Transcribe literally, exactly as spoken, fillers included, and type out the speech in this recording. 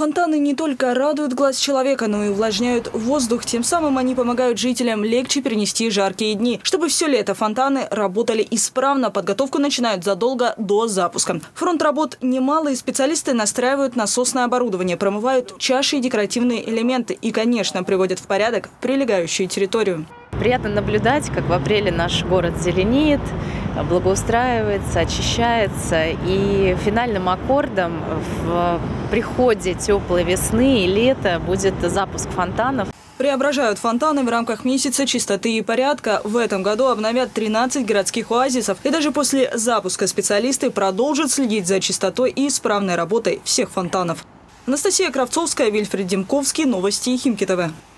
Фонтаны не только радуют глаз человека, но и увлажняют воздух. Тем самым они помогают жителям легче перенести жаркие дни. Чтобы все лето фонтаны работали исправно, подготовку начинают задолго до запуска. Фронт работ немалый, специалисты настраивают насосное оборудование, промывают чаши и декоративные элементы и, конечно, приводят в порядок прилегающую территорию. Приятно наблюдать, как в апреле наш город зеленеет, благоустраивается, очищается. И финальным аккордом в приходе теплой весны и лета будет запуск фонтанов. Преображают фонтаны в рамках месяца чистоты и порядка. В этом году обновят тринадцать городских оазисов. И даже после запуска специалисты продолжат следить за чистотой и исправной работой всех фонтанов. Анастасия Кравцовская, Вильфред Демковский. Новости Химки ТВ.